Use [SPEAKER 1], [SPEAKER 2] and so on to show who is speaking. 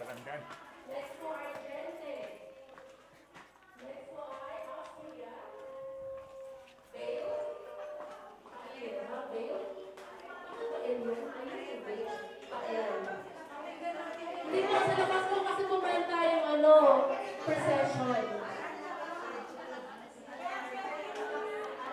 [SPEAKER 1] London.
[SPEAKER 2] Next po ay Argentina. Next po ay Austria. Bale. Ayun, ha? Bale? Ano ba yun yun? Ayun yung Bale. Ayan. Hindi po, sa labas po kasi pumunta yung procession.